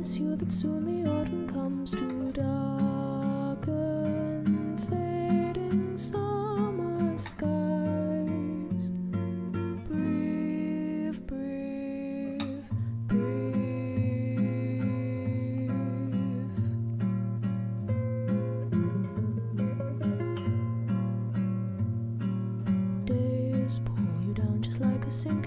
promise you that soon the autumn comes to darken fading summer skies. Breathe, breathe, breathe. Days pull you down just like a single